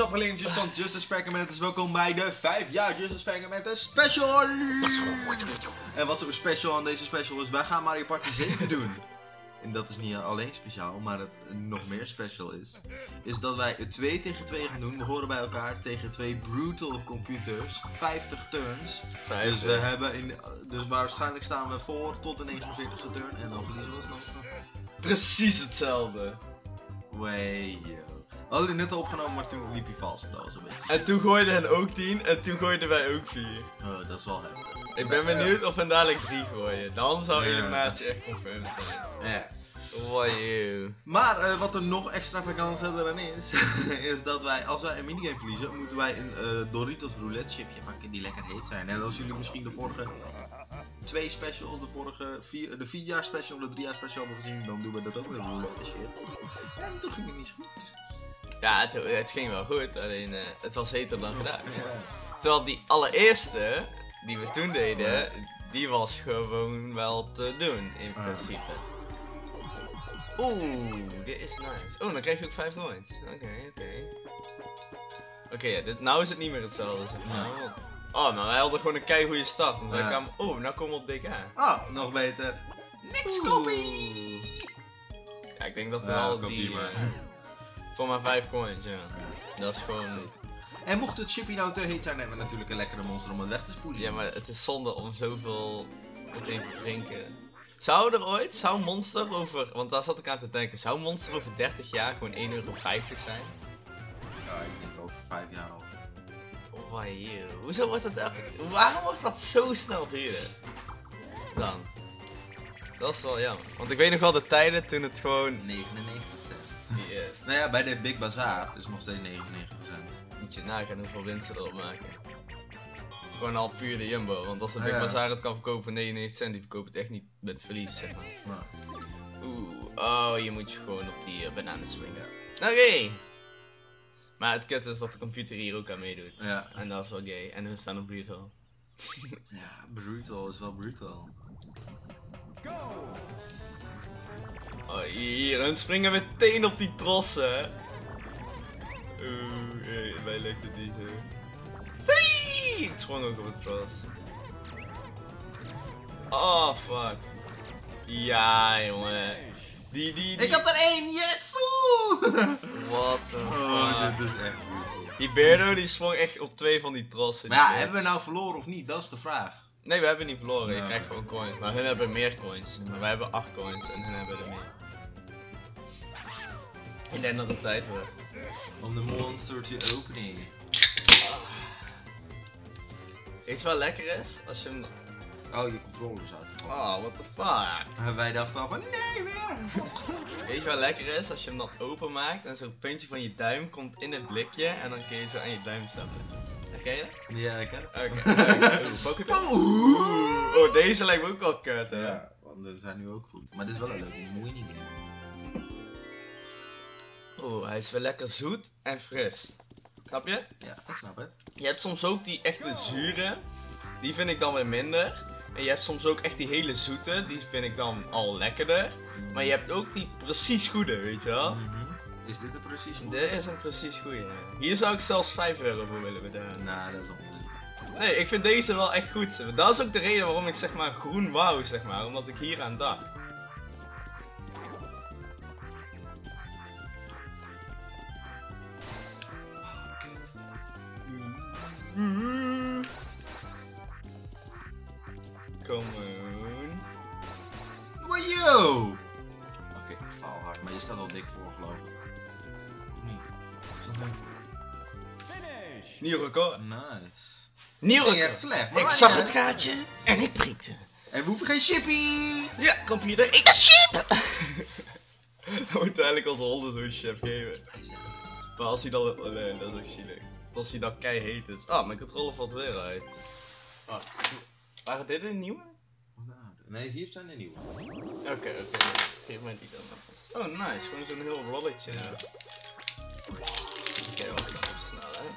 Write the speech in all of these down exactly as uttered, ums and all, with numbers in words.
volgelingjes van Justice Perkamentus, welkom bij de vijf jaar Justice Perkamentus special! En wat er special aan deze special is, wij gaan Mario Party zeven doen. En dat is niet alleen speciaal, maar het nog meer special is, is dat wij twee tegen twee gaan doen. We horen bij elkaar tegen twee brutal computers, vijftig turns. vijftig. Dus we hebben in, dus waarschijnlijk staan we voor tot de negenenveertigste turn en dan verliezen we alsnog. Precies hetzelfde. Way yo. We hadden die net al opgenomen, maar toen liep hij vast. Dat was een beetje. En toen gooiden hen ook tien en toen gooiden wij ook vier. Oh, dat is wel heftig. Ik ben benieuwd of we dadelijk drie gooien. Dan zou ja. eliminatie echt confirmed zijn. Ja. Wow. Maar uh, wat er nog extravaganter dan is, is dat wij, als wij een minigame verliezen, moeten wij een uh, Doritos roulette chipje pakken die lekker heet zijn. En als jullie misschien de vorige twee special, de vorige vier, de vier jaar special, de drie jaar special hebben gezien, dan doen we dat ook met roulette shit. En toen ging het niet zo goed. Ja, het, het ging wel goed, alleen uh, het was heel te lang gedaan. Ja. Terwijl die allereerste, die we toen deden, die was gewoon wel te doen in principe. Oeh, dit is nice. Oh, dan krijg je ook vijf coins. Oké, okay, oké. Okay. Oké, okay, ja, dit, nou is het niet meer hetzelfde. Zeg maar. Ja. Oh, maar wij hadden gewoon een keigoede start. En dan ja. kwam, oh, nou komen we op D K. Oh, nog beter. Niks kopie! Ja, ik denk dat we ja, al die... Uh, voor maar vijf coins, ja. ja. Dat is gewoon... En mocht het chippy nou te heet zijn, hebben we natuurlijk een lekkere monster om het weg te spoelen. Ja, maar het is zonde om zoveel meteen te drinken. Zou er ooit, zou Monster over, want daar zat ik aan te denken, zou Monster over dertig jaar gewoon één euro vijftig zijn? Ja, ik denk over vijf jaar al. Oh, wow. Hoezo wordt dat echt, waarom wordt dat zo snel duurder? Dan. Dat is wel jammer, want ik weet nog wel de tijden toen het gewoon negenennegentig cent. Yes. Nou ja, bij de Big Bazaar is nog steeds negenennegentig cent. Moet je nagaan hoeveel winst ze erop maken. Gewoon al puur de Jumbo, want als de Big ja. Bazaar het kan verkopen voor negenennegentig cent, die verkoopt het echt niet met verlies, zeg maar. Ja. Oeh, oh, je moet je gewoon op die uh, bananen swingen. Oké! Okay. Maar het kut is dat de computer hier ook aan meedoet. Ja. En dat is wel gay, en we staan op brutal. Ja, brutal is wel brutal. Go! Oh, hier, hun springen meteen op die trossen. Oeh, hey, mij lijkt het niet zo. Zee! Ik sprong ook op het tros. Oh, fuck. Ja, jongen. Die, die, die... Ik had er één, yes! What the fuck. Oh, dit is echt brutal. Die Beardo die sprong echt op twee van die trossen. Maar ja, hebben we nou verloren of niet? Dat is de vraag. Nee, we hebben niet verloren. Ja. Je krijgt gewoon coins. Maar hun hebben meer coins. Maar wij hebben acht coins en hun hebben er meer. Ik denk dat het tijd wordt. Om de monster te openen. Weet je wat lekker is? Als je hem... Oh, je controllers uit. Oh, what the fuck. En wij dachten al van nee weer. Weet je wat lekker is? Als je hem dan openmaakt en zo'n puntje van je duim komt in het blikje en dan kun je zo aan je duim stappen. Herken je dat? Ja, ik ken het. Oké. Okay. Oeh, oh, deze lijkt me ook wel kut, hè? Ja, want ze zijn nu ook goed. Maar dit is wel een leuke moeite niet meer. Oeh, hij is wel lekker zoet en fris. Snap je? Ja, ik snap het. Je hebt soms ook die echte zure, die vind ik dan weer minder. En je hebt soms ook echt die hele zoete, die vind ik dan al lekkerder. Maar je hebt ook die precies goede, weet je wel? Mm-hmm. Is dit een precies goede? Dit is een precies goede. Hier zou ik zelfs vijf euro voor willen betalen. Nou, dat is onzin. Nee, ik vind deze wel echt goed. Dat is ook de reden waarom ik zeg maar groen wou, zeg maar. Omdat ik hier aan dacht. Come on. Wajo! Oké, okay, ik faal hard, maar je staat al dik voor, geloof ik. Of niet? Ik sta dik voor. Finish! Nieuw record. Nice. Nieuw record. Echt slecht. Ik zag het gaatje en ik prikte. En we hoeven geen chippy! Ja, computer, ik is chip! We moeten eigenlijk onze honden zo'n chef geven. Maar als hij dan... Oh nee, dat is ook zielig. Als hij dan kei heet is. Ah, mijn controle valt weer uit. Ah, waren dit een nieuwe? Nee, hier zijn de nieuwe. Oké, oké. Okay, okay. Geef mij die dan alvast. Oh, nice. Gewoon zo'n heel rolletje. Ja. Oké, okay, wacht even snel, hè.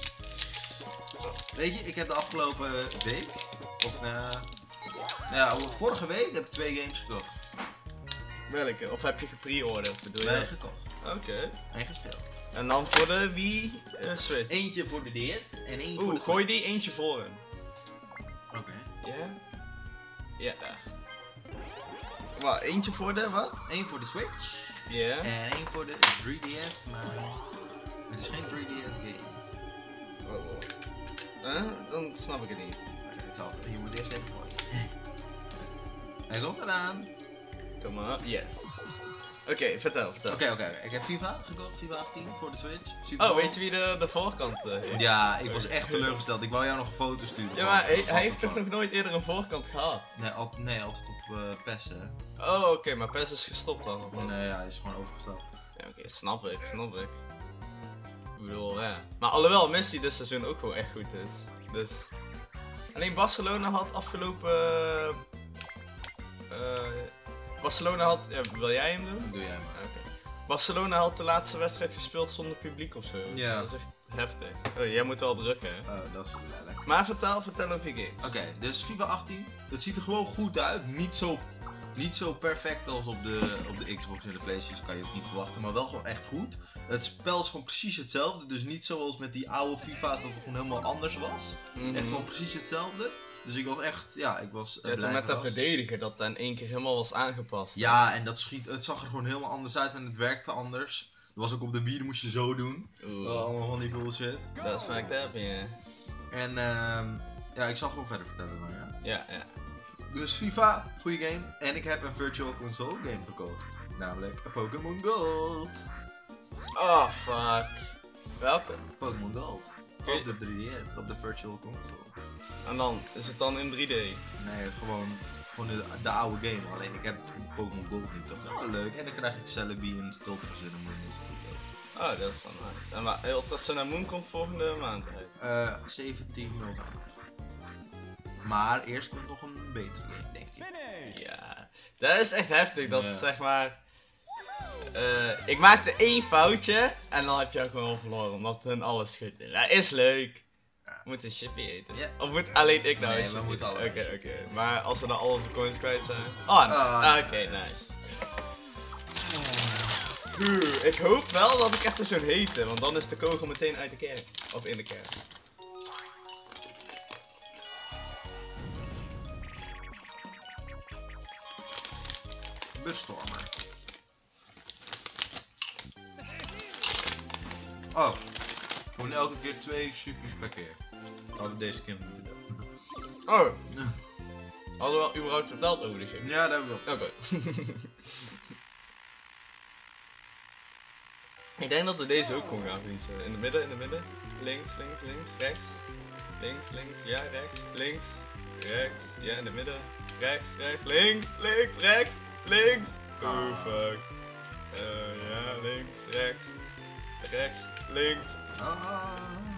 Weet je, ik heb de afgelopen week, of uh, nou ja, vorige week heb ik twee games gekocht. Welke? Of heb je gepre-orderd, bedoel je? Nee, gekocht. Oké. Okay. En gespeeld. En dan voor de Wii uh, Switch. Eentje voor de D S en één voor Oeh, de gooi Switch. die eentje voor hem. Oké. Okay. Ja? Ja, daar. Wat, eentje voor de wat? Eén voor de Switch. Ja. Yeah. En één voor de drie D S, maar het is geen drie D S game. Oh, oh. Uh, dan snap ik het niet. Ik zal het, je moet eerst even gooien. Hij komt eraan. Kom maar, yes. Oké, okay, vertel, vertel. Oké, okay, oké, okay. Ik heb FIFA gekocht, FIFA achttien voor de Switch. Super oh, weet je wie de, de voorkant uh, heeft? Ja, ik was echt teleurgesteld. Ik wou jou nog een foto sturen. Ja, maar hij, hij heeft toch nog nooit eerder een voorkant gehad? Nee, al, nee altijd op uh, P E S, hè. Oh, oké, okay, maar P E S is gestopt dan? Of nee, ja, hij is gewoon overgestapt. Ja, oké, okay, snap ik, snap ik. Ik bedoel, ja. Maar alhoewel Messi dit seizoen ook gewoon echt goed is. Dus... Alleen Barcelona had afgelopen... Uh, Barcelona had... Ja, wil jij hem doen? Dan doe jij hem maar. Oké. Okay. Barcelona had de laatste wedstrijd gespeeld zonder publiek ofzo. Ja. Dat is echt heftig. Oh, jij moet wel drukken, hè? Oh, dat is lekker. Maar vertel, vertel over je game. Oké, okay, dus FIFA achttien. Het ziet er gewoon goed uit. Niet zo, niet zo perfect als op de, op de Xbox en de PlayStation, kan je het niet verwachten. Maar wel gewoon echt goed. Het spel is gewoon precies hetzelfde. Dus niet zoals met die oude FIFA's dat het gewoon helemaal anders was. Mm-hmm. Echt gewoon precies hetzelfde. Dus ik was echt, ja, ik was uh, ja, toen met de verdediger dat in één keer helemaal was aangepast. Ja, en dat schiet, het zag er gewoon helemaal anders uit en het werkte anders. Dat was ook op de Wii, moest je zo doen. Uh, allemaal van die bullshit. Dat is vaak up, ja. En uh, ja, ik zal gewoon verder vertellen maar ja. Ja, ja. Dus FIFA, goede game. En ik heb een Virtual Console game gekocht. Namelijk Pokémon Gold. Oh, fuck. Welke? Pokémon Gold. Okay. Op de drie D S, op de Virtual Console. En dan, is het dan in drie D? Nee, gewoon, gewoon de, de oude game. Alleen ik heb Pokémon Gold niet. Toch wel leuk. En dan krijg ik Celebi en Ultra Sun and Moon. Oh, dat is wel nice. En maar Ultra Sun and Moon komt volgende maand uit? Uh, zeventien november. Maar eerst komt nog een betere game, denk ik. Ja, dat is echt heftig. Dat ja. zeg maar... Uh, ik maakte één foutje en dan heb je gewoon verloren. Omdat hun alles goed doen. Dat is leuk. We moeten een chippy eten. Yeah. Of moet alleen ik nou nee, een chippy? We moeten Oké, oké. Okay, okay. Maar als we dan al onze coins kwijt zijn. Oh, no. ah, oké, okay, nice. Uh, ik hoop wel dat ik echt zo'n hete, want dan is de kogel meteen uit de kern. Of in de kern. Busstormer. Oh. Gewoon elke keer twee chippies per keer. Hadden we deze keer moeten doen. Oh. Ja. Hadden we al überhaupt verteld over de chip? Ja, dat hebben we wel. Oké. Okay. Ik denk dat we deze ook gewoon gaan verliezen. In de midden, in de midden. Links, links, links, rechts. Links, links, ja, rechts, links, rechts, ja, in de midden. Rechts, rechts, links, links, rechts, links. Oh fuck. Uh, ja, links, rechts, rechts, links. Ah.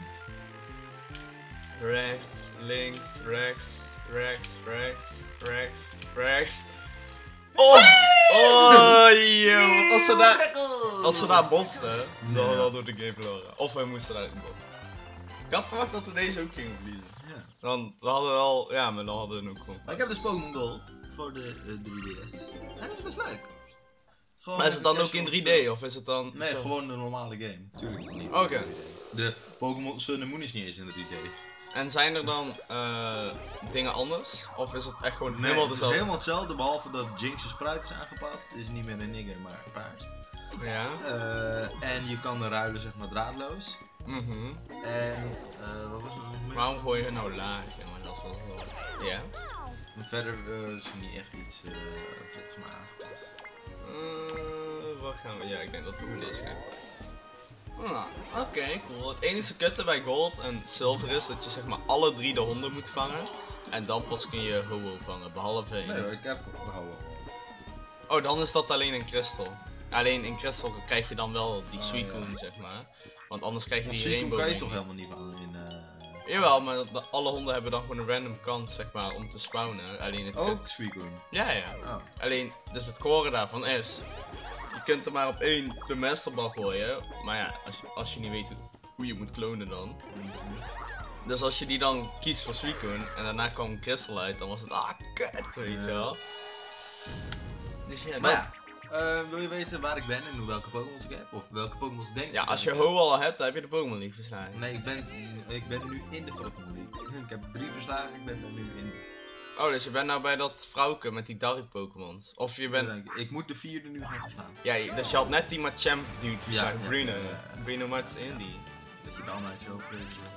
Rechts, links, rechts, rechts, rechts, rechts, rechts. Oh! Oh, joh! Als we daar, als we daar botsten, dan hadden we al door de game verloren. Of we moesten daarin botsen. Ik had verwacht dat we deze ook gingen verliezen. Ja. Dan we hadden we al, ja, maar dan hadden we ook gewoon. Maar ik heb dus Pokémon Gold voor de uh, drie D S. En dat is best leuk. Gewoon maar is het dan ook in drie D of is het dan... Nee, zo? gewoon de normale game. Tuurlijk niet. Oké. Okay. De Pokémon Sun and Moon is niet eens in drie D. En zijn er dan uh, dingen anders? Of is het echt gewoon nee, helemaal dezelfde? Het is helemaal hetzelfde, behalve dat Jinx's spruit is aangepast. Het is niet meer een nigger, maar paars. Ja. Uh, en je kan ruilen, zeg maar, draadloos. Mhm. Mm en, uh, wat was er nog meer? Waarom gooi je nou laag? Ja, maar dat is wel wel... Ja? Maar verder uh, is er niet echt iets, uh, volgens mij aangepast. Uh, wat gaan we... Ja, ik denk dat we deze gaan. Ah, oké, okay, cool. Het enige kutte bij Gold en Silver is dat je zeg maar alle drie de honden moet vangen. En dan pas kun je Ho-Oh vangen, behalve in... Nee hoor, ik heb Ho-Oh. Oh, dan is dat alleen in Crystal. Alleen in Crystal krijg je dan wel die oh, Suicune, ja. zeg maar. Want anders krijg je die Suicune Rainbow kan je dingen. toch helemaal niet vangen in... Uh... Jawel, maar dat, dat, alle honden hebben dan gewoon een random kans, zeg maar, om te spawnen. Alleen het ook Suicune? Ja, ja. Oh. Alleen, dus het core daarvan is... Je kunt er maar op één de masterbal gooien, maar ja, als je, als je niet weet hoe, hoe je moet klonen dan. Mm-hmm. Dus als je die dan kiest voor Suicune en daarna kwam Crystal uit, dan was het ah kut, weet je wel. Dus ja, maar ja, uh, wil je weten waar ik ben en hoe welke Pokémon's ik heb? Of welke Pokémon's ik denk Ja, dat als ik je heb? Ho al hebt, dan heb je de Pokémon League verslagen. Nee, ik ben, ik ben nu in de Pokémon League. Ik heb drie verslagen, ik ben er nu in. Oh, dus je bent nou bij dat vrouwke met die dark Pokémons. Of je bent... Ik, ik moet de vierde nu gaan verslaan. Ja, je- dus je had net die Machamp dude verslagen. ja, Bruno. ja, ja. Bruno Mats Indy. Dat je dan uit je hoofd weet.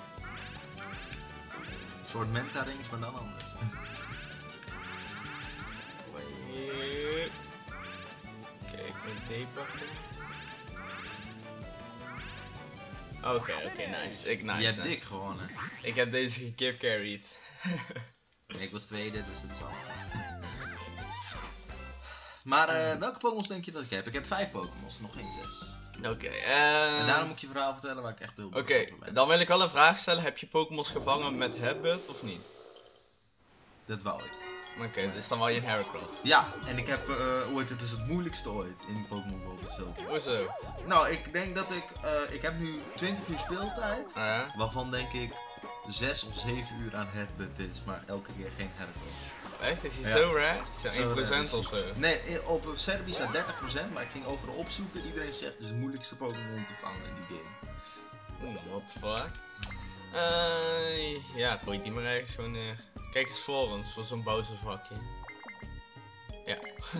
Een soort Menta Rings, maar dan anders. Oké, ik moet D pakken. Oké, oké, nice. Ik, nice, je hebt nice. dik gewonnen. Ik heb deze gekip carried. Ik was tweede, dus het zal. Maar uh, welke Pokémon's denk je dat ik heb? Ik heb vijf Pokémon's, nog geen zes. Oké, okay, En uh... daarom moet ik je verhaal vertellen waar ik echt heel Oké, okay, dan wil ik wel een vraag stellen. Heb je Pokémon's gevangen met Headbutt of niet? Dat wou ik. Oké, okay, dus dan wou je een Heracross. Ja, en ik heb, uh, hoe heet het, dus het moeilijkste ooit in Pokémon Gold of Silver. Hoezo? Nou, ik denk dat ik, uh, ik heb nu twintig uur speeltijd, ah, ja? waarvan denk ik zes of zeven uur aan Headbutt is, maar elke keer geen Heracross. Echt? Is hij ja. zo rare? Is hij één procent of zo? Nee, op Serbi staat dertig procent, maar ik ging overal opzoeken. Iedereen zegt het is het moeilijkste Pokémon te vangen in die game. Oeh, what the fuck? Uh, ja, gooi die maar ergens gewoon neer. Kijk eens voor ons, voor zo'n Bowser-vakje. Ja.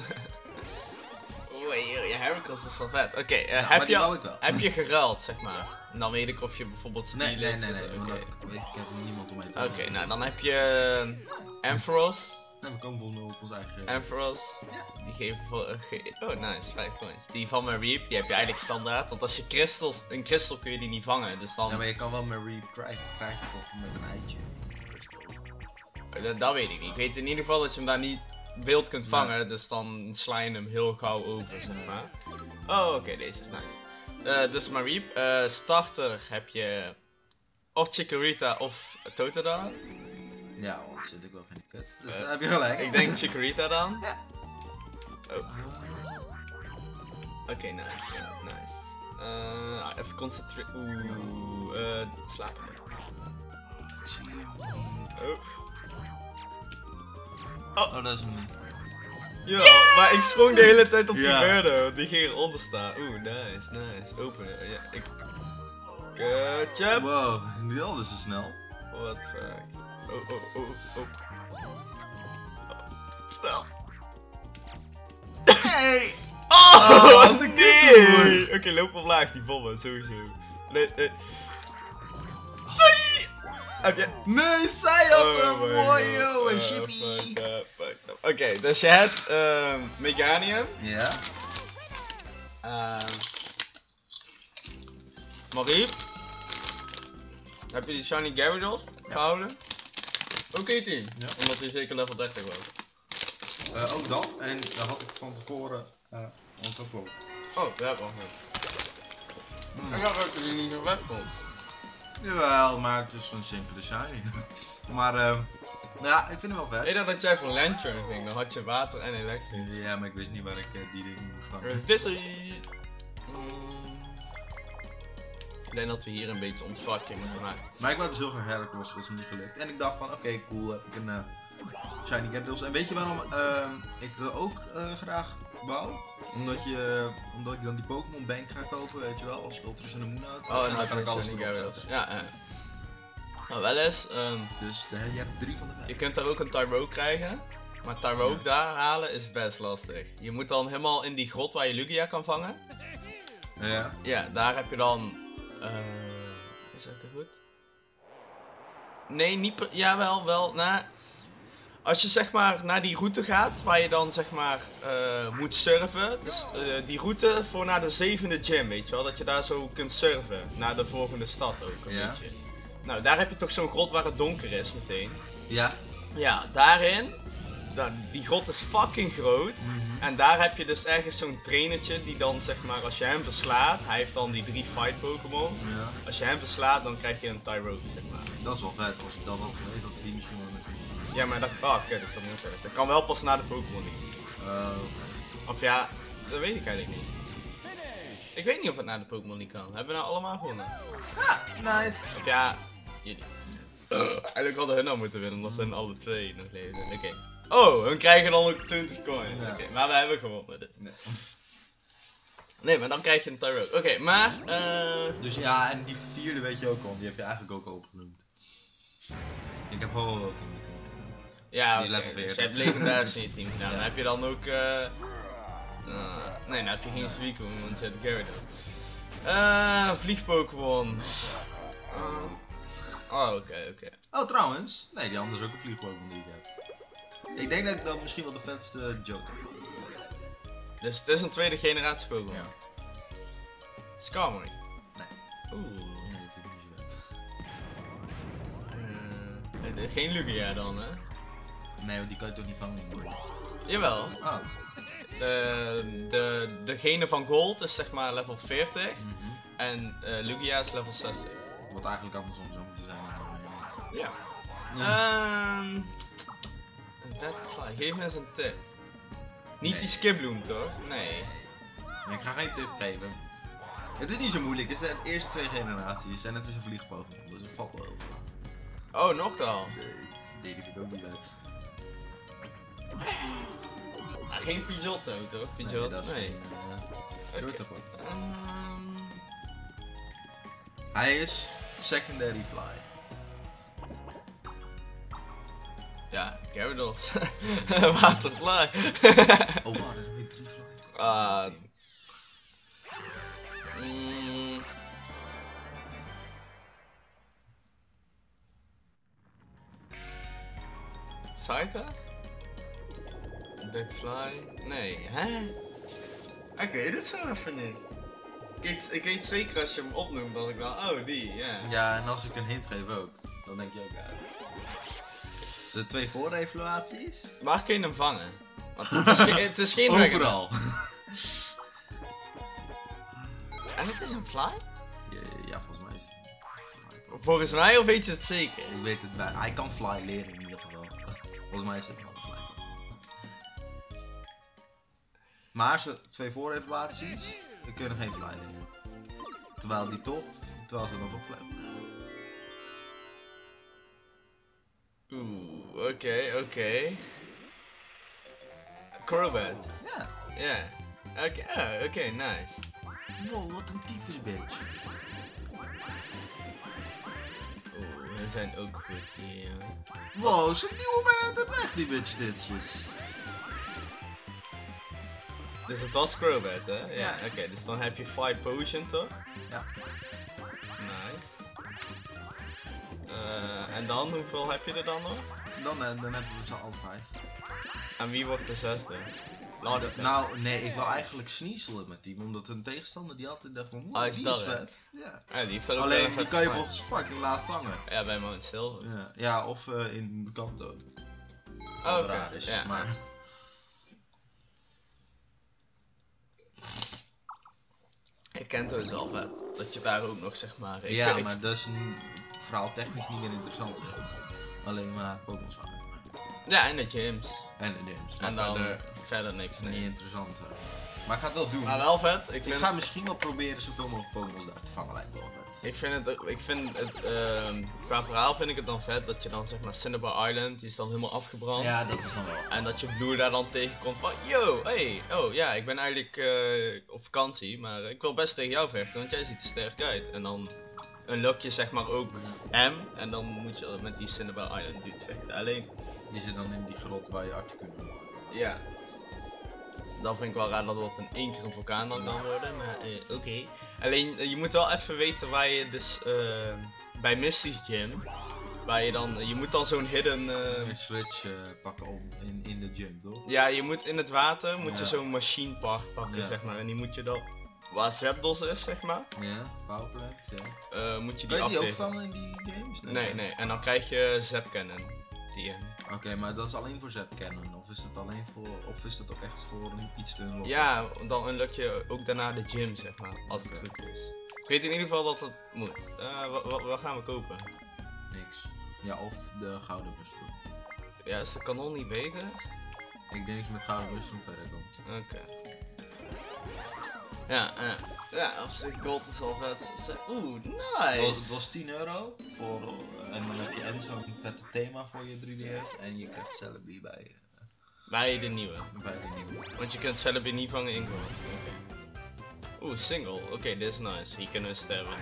Oeh, je Heracross is wel vet. Oké, okay, uh, ja, heb, je, heb je geruild, zeg maar? En dan weet ik of je bijvoorbeeld Steel nee, nee, is. nee, nee, nee, okay. ik, ik heb niemand om mee te Oké, okay, nou dan heb je uh, Ampharos. En we komen volgens mij op ons eigen. Ampharos, ja. Die geven voor. Uh, ge oh, nice, vijf coins. Die van Mareep, die heb je eigenlijk standaard. Want als je crystals. Een crystal kun je die niet vangen. Dus dan. Ja, maar je kan wel Mareep krijgen, krijgen toch met een eitje. Dat, dat weet ik niet. Ik weet in ieder geval dat je hem daar niet wild kunt vangen. Ja. Dus dan sla je hem heel gauw over, zeg maar. Oh, oké, okay, deze is nice. Uh, dus Mareep. Uh, starter heb je. Of Chikorita of Totodile. Ja, want zit ik wel geen kut. Dus uh, daar heb je gelijk. Ik denk Chikorita dan. Ja. Oh. Oké, okay, nice, nice, nice. Uh, even concentreren. Oeh, uh, slapen. Oh. Oh, oh, dat is een. Ja, yeah! Maar ik sprong de hele tijd op die ja. Birdo, die ging eronder staan. Oeh, nice, nice. Openen. Ja, ik. Ketchup! Wow, niet alles zo snel. What the fuck. Oh, oh, oh, oh. Snel. Hey! Oh, wat een nee! Oké, okay, loop omlaag, die bommen, sowieso. Nee, nee. Nee! Heb je... Nee, zij had oh hem! Mooi, joh, een uh, chippy! Oké, okay, dus je hebt uh, Meganium. Ja. Uh, Mareep. Heb je die Shiny Gyarados ja. gehouden? Oké okay, team, ja. Omdat hij zeker level dertig was. Uh, ook dat, en daar had ik van tevoren uh, onthoofd. Oh, daar heb ik al net. Hmm. Ik dacht dat je niet zo weg vond. Jawel, maar het is zo'n simpele shiny. maar uh, nou ja, ik vind hem wel vet. Ik dacht dat jij voor Lantern ging, dan had je water en elektrisch. Ja, maar ik wist niet waar ik uh, die dingen moest vangen. Revisie! Mm. Ik denk dat we hier een beetje ons vakje moeten maken. Maar ik wou dus heel graag Heracross, dat is me niet gelukt. En ik dacht van, oké, okay, cool, heb ik een uh, shiny Gyarados. En weet je waarom uh, ik er ook uh, graag wou? Omdat je, omdat ik dan die Pokémon Bank ga kopen, weet je wel, als Ultras en de Moon uit. Oh, en dan kan ik alles erop zetten. Ja, ja. Nou, wel eens. Um, dus uh, je hebt drie van de vijf. Je kunt daar ook een Tyrogue krijgen. Maar Tyrogue ja. daar halen is best lastig. Je moet dan helemaal in die grot waar je Lugia kan vangen. Ja. Ja, daar heb je dan... Uh, is dat goed? Nee, niet per... Jawel, wel. Nou, als je zeg maar naar die route gaat, waar je dan zeg maar uh, moet surfen. Dus uh, die route voor naar de zevende gym, weet je wel. Dat je daar zo kunt surfen. Naar de volgende stad ook, een ja. beetje. Nou, daar heb je toch zo'n grot waar het donker is meteen. Ja. Ja, daarin. Nou, die grot is fucking groot. Mm-hmm. En daar heb je dus ergens zo'n trainertje die dan zeg maar, als je hem verslaat, hij heeft dan die drie fight Pokémons. Ja. Als je hem verslaat, dan krijg je een Tyrogue, zeg maar. Dat is wel vet, als ik dat had geweten, dat die misschien wel met die... Ja, maar dat... Oh, kut, dat zou ik niet zeggen. Dat kan wel pas na de Pokémon League. Uh, okay. Of ja, dat weet ik eigenlijk niet. Ik weet niet of het na de Pokémon League kan. Hebben we nou allemaal gewonnen? Ja, nice. Of ja, jullie. Uh, eigenlijk hadden hun nou moeten winnen, omdat hun alle twee nog leven. Oké. Okay. Oh, hun krijgen dan ook twintig coins. Ja. Oké, okay, maar we hebben gewonnen dus. Nee. Nee, maar dan krijg je een Tyrogue. Oké, okay, maar... Uh... Dus ja, en die vierde weet je ook al. Die heb je eigenlijk ook al opgenoemd. Ik heb Ho-Oh ook in die team. Ja, die okay, dus je hebt legendaris in je team. Nou, ja. Dan heb je dan ook... Uh... Uh, nee, dan heb je geen Suicune, want je hebt Gyarados. Uh, vlieg-Pokémon. Uh... Oh, oké, okay, oké. Okay. Oh, trouwens. Nee, die andere is ook een vlieg-Pokémon die ik heb. Ik denk dat dat misschien wel de vetste Johto. Dus het is een tweede generatie Pokémon. Ja. Skarmory. Nee. Oeh. Nee, dat vind ik niet zo vet. Uh, geen Lugia dan, hè? Nee, want die kan je toch niet vangen? Jawel. Oh. De, de, degene van Gold is zeg maar level veertig. Mm-hmm. En uh, Lugia is level zestig. Wat eigenlijk andersom zou moeten zijn. Ja. Ja. Um, een Butterfly, geef me eens een tip. Niet Nee. die Skiploom toch? Nee. Nee, ik ga geen tip geven. Het is niet zo moeilijk, het zijn de eerste twee generaties en het is een vliegpokémon, dus het valt wel heel veel. Oh, Noctowl. Nee, die vind ik ook niet vet. Ah, geen Pidgeotto toch? Pidgeotto? Nee, dat is nee. geen, uh, Okay. Johto. Um... Hij is secondary fly. Ja, Gyarados. Waterfly. Oh, wow, dat is drie fly. Ah. Mm. Saita? Backfly? Nee, hè? Oké, okay, dit is zo even niet. Ik weet, ik weet zeker als je hem opnoemt dat ik dan, oh die, ja. Yeah. Ja, en als ik een hint geef ook, dan denk je ook, ja. Het zijn twee voor-evaluaties. Waar kun je hem vangen? Want het is, ge het is geen overal. En het is een fly? Ja, ja, volgens mij is het. Volgens mij, of weet je het zeker? Ik weet het bij. Hij kan fly leren in ieder geval. Volgens mij is het wel een fly. Maar ze twee voor-evaluaties, we kunnen geen fly leren. Terwijl die toch, terwijl ze dan toch fly. Oeh, oké, okay, oké. Okay. Crobat. Ja. Ja. Oké, okay, oké, okay, nice. Wow, wat een tyfus bitch. Oeh, we zijn ook goed hier. Wow, zo'n nieuwe man, dat echt die bitch ditjes. Dus het was Crobat, hè? Ja, ja. oké, okay, dus dan heb je Fly Potion toch? Ja. Nice. Uh, en dan, hoeveel heb je er dan nog? Dan, uh, dan hebben we ze al vijf. En wie wordt de zesde? De, nou, nee, ik wil eigenlijk Sneasel in mijn team, omdat een tegenstander die altijd dacht van, wow, oh, is die dat is vet. Ja. Ja, die heeft ook alleen, die kan je volgens fucking laat vangen. Ja, bij Mount Silver. Ja, ja of uh, in Kanto. Oh, oké. Okay. Ja. Maar... Ik ken het wel vet, dat je daar ook nog zeg maar... Ik ja, vind, maar ik... dat is een verhaal technisch niet meer interessant. Zeg. Alleen maar Pokémon vangen. Ja, en de gyms. En de gyms. En dan verder, verder niks. Nee. Niet interessant. Hè. Maar ik ga het wel doen. Maar wel vet. Ik, ik vind ga misschien wel proberen zoveel mogelijk Pokémon daar te vangen, lijkt me wel vet. Ik vind het, ik vind het, uh, qua verhaal vind ik het dan vet dat je dan zeg maar Cinnabar Island, die is dan helemaal afgebrand. Ja, dat is dan wel. En dat je Blue daar dan tegenkomt van, yo, hey, oh ja, ik ben eigenlijk uh, op vakantie, maar ik wil best tegen jou vechten, want jij ziet er sterk uit. En dan unlock je zeg maar ook hem, en dan moet je met die Cinnabar Island dude vechten. Alleen, die zit dan in die grot waar je actie kunt doen. Ja. Dan vind ik wel raar dat dat in één keer een vulkaan dan kan worden, maar uh, oké. Okay. Alleen, uh, je moet wel even weten waar je dus, uh, bij Misty's Gym, waar je dan, uh, je moet dan zo'n hidden... Uh, een switch uh, pakken om in, in de gym, toch? Ja, je moet in het water, moet ja. je zo'n machine part pakken, ja. zeg maar, en die moet je dan, waar Zapdos is, zeg maar. Ja, powerplant, ja. Uh, moet je die Kan je die afgeven. ook vangen in die games? Nee, nee, nee, en dan krijg je Zap Cannon. Oké, okay, maar dat is alleen voor Zap Cannon, of is dat alleen voor, of is dat ook echt voor iets te unlocken? Ja, dan unlock je ook daarna de gym, zeg maar, als het okay. goed is. Ik weet in ieder geval dat het moet. Uh, wat, wat, wat gaan we kopen? Niks. Ja, of de gouden mushroom. Ja, is de kanon niet beter? Ik denk dat je met gouden mushroom verder komt. Oké. Okay. Ja, ja. Ja, op zich gold is al vet. Oeh, nice! Het was tien euro voor, uh, en dan heb je en zo'n vette thema voor je drie D S en je krijgt Celebi bij, uh, bij de nieuwe. Bij de nieuwe. Want je kunt Celebi niet vangen in gold. Oké. Oeh, single. Oké, okay, dit is nice. Hier kunnen we sterven.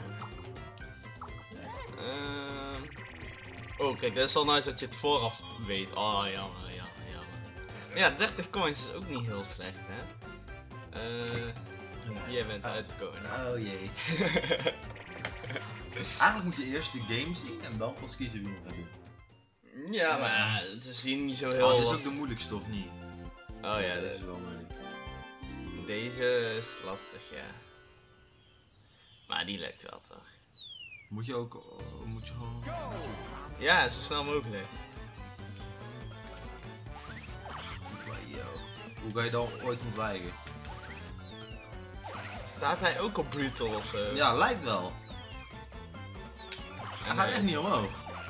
Ehm... Oh, kijk, dit is wel nice dat je het vooraf weet. Oh, jammer, jammer, jammer. Ja, dertig coins is ook niet heel slecht, hè? Eh... Uh, jij bent uitgekomen. Oh jee. Eigenlijk moet je eerst de game zien en dan pas kiezen wie je gaat doen. Ja, maar het is hier niet zo heel... Oh, dit is ook de moeilijkste of niet? Oh ja, dat is wel moeilijk. Deze is lastig, ja. Maar die lukt wel toch? Moet je ook... Oh, moet je gewoon... Ja, zo snel mogelijk. Hoe kan je dan ooit ontwijken? Staat hij ook op brutal of zo? Ja, lijkt wel. Hij gaat echt niet omhoog.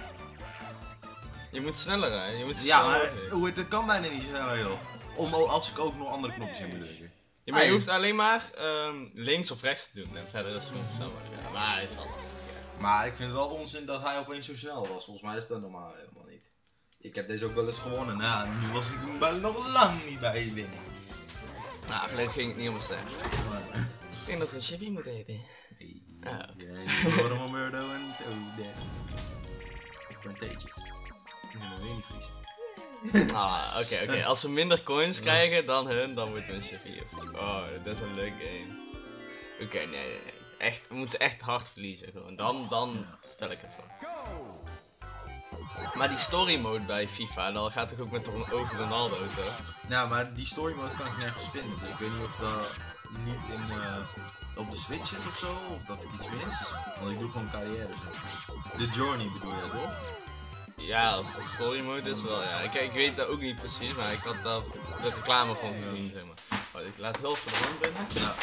Je moet sneller rijden, je moet Ja, maar hoe het, het kan bijna niet sneller joh. Om, als ik ook nog andere knopjes in moet drukken. Ja, maar je hoeft alleen maar um, links of rechts te doen en verder is het gewoon snel. Ja, maar hij is al lastig. Ja. Maar ik vind het wel onzin dat hij opeens zo snel was. Volgens mij is dat normaal helemaal niet. Ik heb deze ook wel eens gewonnen. Nou, nu was ik er nog lang niet bij winnen. Nou, gelukkig ging het niet om een ster. Ik denk dat we een chippy moeten eten. Nee. Ah, oké. Allemaal Murdo en Toad. Contagious. Nee, dat weet je niet vriezen. Ah, oké, oké. Als we minder coins krijgen dan hun, dan moeten we een chippy. Oh, dat is een leuk game. Oké, okay, nee, nee, nee. Echt, we moeten echt hard verliezen gewoon. Dan, dan stel ik het voor. Maar die story mode bij FIFA, dan gaat het ook met over Ronaldo toch? Nou, maar die story mode kan ik nergens vinden. Dus ik weet niet of dat niet in, uh, op de Switch zit of zo, of dat ik iets mis. Want ik doe gewoon carrière zo. De Journey bedoel je toch? Ja, als de story mode is wel, ja. Ik, ik weet dat ook niet precies, maar ik had daar de reclame van gezien, zeg maar. Oh, ik laat heel veel de hand binnen. Ja.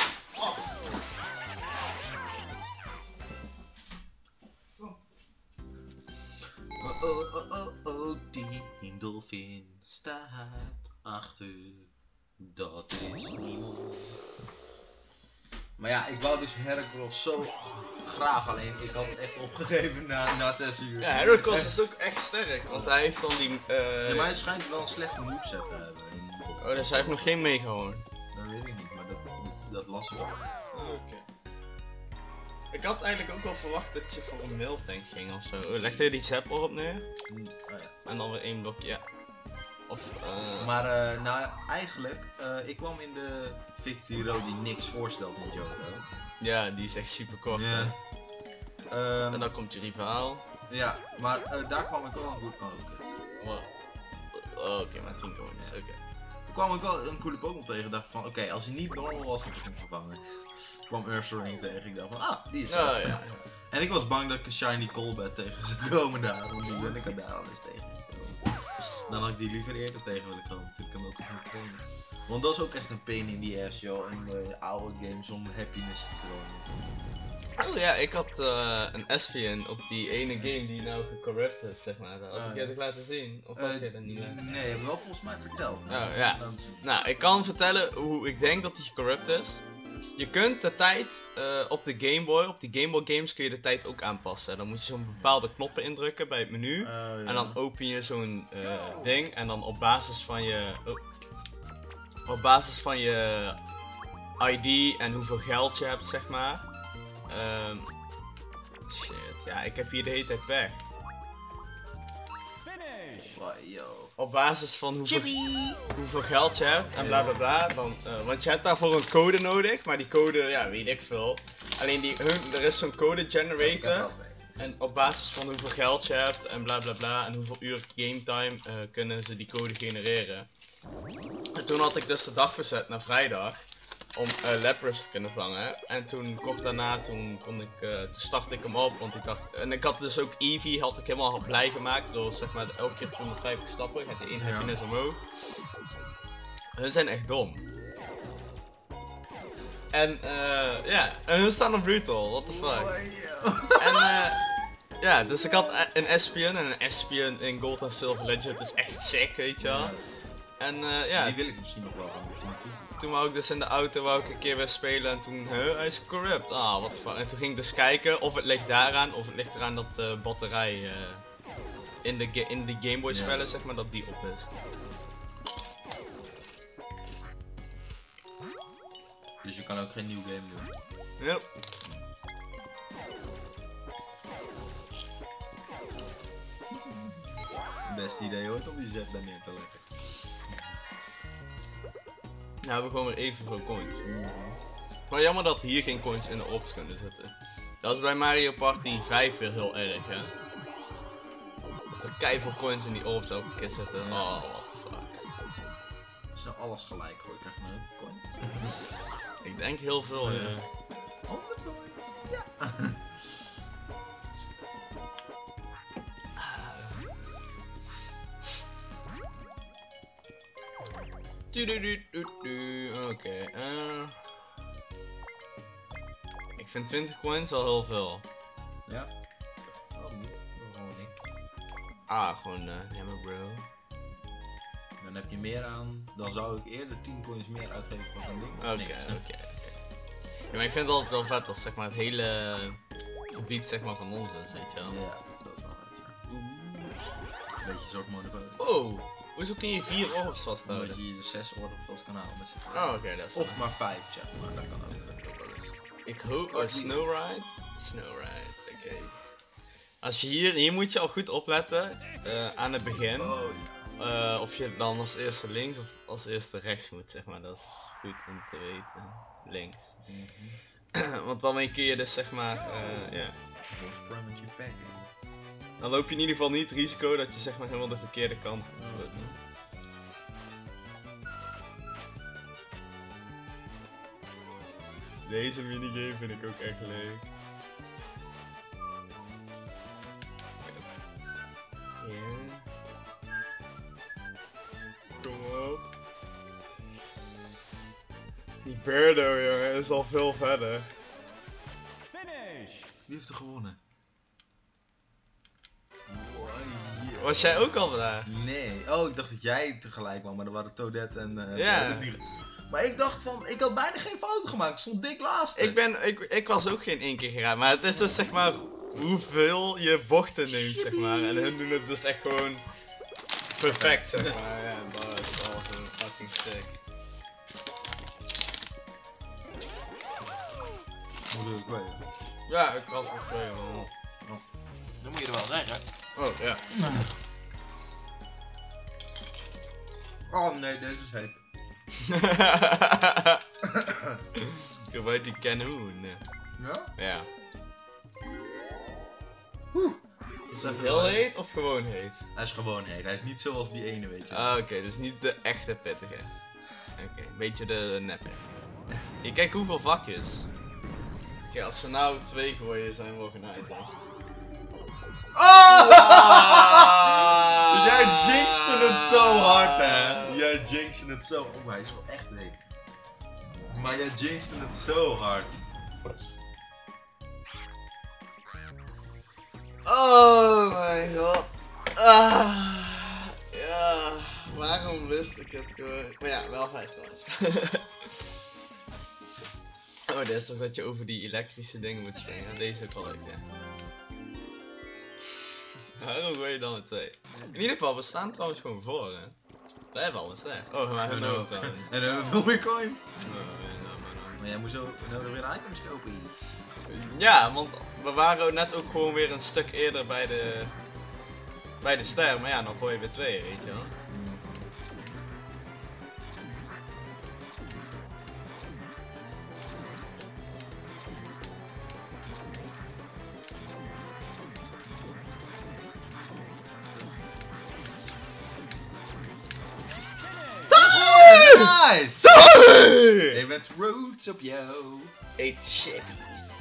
Oh oh oh oh oh, die dolfin staat achter. Dat is niemand. Maar ja, ik wou dus Heracross zo graag, alleen ik had het echt opgegeven na, na zes uur. Ja, Heracross is ook echt sterk, want hij heeft dan die... Uh... Ja, maar hij schijnt wel een slechte moveset te hebben. Oh, dus hij heeft nog geen meegehouden. Dat weet ik niet, maar dat, dat, dat las ik wel. Oh, oké. Okay. Ik had eigenlijk ook wel verwacht dat je voor een Miltank ging ofzo. Oh, legde je die zap erop neer? Mm, oh ja. En dan weer één blokje, ja. Of, uh... Maar uh, nou, eigenlijk, uh, ik kwam in de Victory Road die niks voorstelt met Johto. Ja, die is echt super kort. Ja. Um, en dan komt je rivaal. Ja, maar uh, daar kwam ik wel een goed Pokémon. Wow. Oh, oké, okay, maar tien coins, oké. Okay. Toen kwam ik wel een coole Pokémon tegen, dacht van oké, okay, als hij niet normal was, had ik hem vervangen. Ik kwam Ursaring tegen, ik dacht van ah, die is wel. Oh, ja. En ik was bang dat ik een shiny Golbat tegen zou komen daar, want die ben ik er daar al eens tegen. Dan had ik die liever eerder tegen willen komen, toen ik hem ook nog niet trainen. Want dat is ook echt een pain in the ass joh, in de oude games om happiness te komen. Oh ja, ik had uh, een Espion op die ene game die nou gecorrupt is, zeg maar. Dat had uh, ik je dat laten zien? Of had uh, je dat niet laten zien? Nee, heb je wel volgens mij verteld. Oh ja. Nou, ik kan vertellen hoe ik denk dat die gecorrupt is. Je kunt de tijd uh, op de Game Boy, op die Game Boy games kun je de tijd ook aanpassen. Dan moet je zo'n bepaalde knoppen indrukken bij het menu. Uh, ja. En dan open je zo'n uh, ding en dan op basis van je... Oh, op basis van je I D en hoeveel geld je hebt, zeg maar. Um, shit, ja, ik heb hier de hele tijd weg. Op basis van hoeveel, hoeveel geld je hebt en bla bla bla. Dan, uh, want je hebt daarvoor een code nodig, maar die code, ja, weet ik veel. Alleen die, hun, er is zo'n code generator. En op basis van hoeveel geld je hebt en bla bla bla en hoeveel uur game time uh, kunnen ze die code genereren. En toen had ik dus de dag verzet naar vrijdag. Om uh, Lapras te kunnen vangen. En toen kort daarna, toen kon ik, uh, toen startte ik hem op, want ik dacht, en ik had dus ook Eevee, had ik helemaal blij gemaakt door zeg maar elke keer honderdvijftig stappen, gaat die één happiness omhoog. Hun zijn echt dom. En uh, ja, en hun staan op brutal, what the fuck. En uh, ja, dus ik had een Espion en een Espion in Gold en Silver Legend is echt sick, weet je wel. En uh, ja. Die wil ik misschien nog wel gaan doen. Toen wou ik dus in de auto wou ik een keer weer spelen en toen, huh, hij is corrupt. Ah, wat fuck. En toen ging ik dus kijken of het ligt daaraan of het ligt eraan dat de uh, batterij uh, in de, in de Game Boy spellen, ja. Zeg maar, dat die op is. dus je kan ook geen nieuw game doen. Ja. Beste idee hoor, om die zet daar neer te leggen. Nou, we hebben gewoon weer even veel coins. Maar jammer dat hier geen coins in de orbs kunnen zitten. Dat is bij Mario Party vijf weer heel erg, hè. Dat er keiveel coins in die orbs elke keer zitten. Oh, what the fuck. Als je nou alles gelijk gooit, krijg je een coin. Ik denk heel veel, ja. honderd coins? Ja. Oké, eh. Ik vind twintig coins wel heel veel. Ja. Oh, niet. Gewoon niks. Ah, gewoon uh, hammer bro. Dan heb je meer aan. Dan zou ik eerder tien coins meer uitgeven voor zo'n ding. Oké, oké, oké. Ja, maar ik vind het altijd wel vet als zeg maar het hele gebied zeg maar van ons is, weet je wel. Ja, dat is wel vet, ja. Een beetje een soort monopolie. Oh, hoezo kun je vier orbs Omdat vasthouden? je je zes oren op vast kan houden met z'n tweeën. Oh, oké, okay, dat is Of maar vijf, zeg maar. Dat kan ook. Dat kan ook wel eens. Ik hoop, oh, Snowride? Snowride, oké. Okay. Als je hier, hier moet je al goed opletten, uh, aan het begin. Oh, Uh, of je dan als eerste links of als eerste rechts moet, zeg maar. Dat is goed om te weten. Links. mm-hmm. Want dan kun je dus zeg maar, uh, ja. Voorsprong met je pack. Dan loop je in ieder geval niet het risico dat je zeg maar helemaal de verkeerde kant op loopt. Deze minigame vind ik ook echt leuk. Ja. Kom op. Die Birdo, jongen, is al veel verder. Wie heeft er gewonnen? Was jij ook al daar? Nee. Oh, ik dacht dat jij tegelijk kwam, maar er waren Toadette en uh, Ja. Maar ik dacht van, ik had bijna geen fouten gemaakt, ik stond dik laatste. Ik ben, ik, ik was ook geen één keer geraakt, maar het is dus zeg maar hoeveel je bochten neemt, zeg maar. En hun doen het dus echt gewoon perfect, zeg maar. Ja, dat is al gewoon fucking sick. Moet ik weten. Ja, ik had het twee man. Dan moet je er wel zeggen. Oh, ja. Oh nee, deze is heet. Gebruik die canoe. Ja? Ja. Oeh. Is dat heel heet of gewoon heet? Hij is gewoon heet, hij is niet zoals die ene, weet je. Ah, oké, okay, dus niet de echte pittige. Oké, okay, een beetje de neppe. Je kijkt hoeveel vakjes. Oké, okay, als we nou twee gooien zijn we genaaid, hè. Oh! Ah! Jij jinxte het zo hard, hè? Jij jinxte het zo. Oh, hij is wel echt leuk. Maar jij jinxte het zo hard. Oh mijn god. Ah, ja, waarom wist ik het gewoon? Maar ja, wel vijf trouwens. Oh, dit is toch dat je over die elektrische dingen moet springen. Deze ook wel leuk, ja. Waarom gooi je dan met twee? In ieder geval, we staan trouwens gewoon voor, hè. We hebben al een ster. Oh, maar hun ook trouwens. En dan hebben we veel meer coins. Oh, nee, nou, maar nou. Maar jij moet zo nodig weer items kopen. Ja, want we waren net ook gewoon weer een stuk eerder bij de bij de ster, maar ja, dan gooi je weer twee, weet je wel. Nice! Je bent roots op jou. Eet chippies.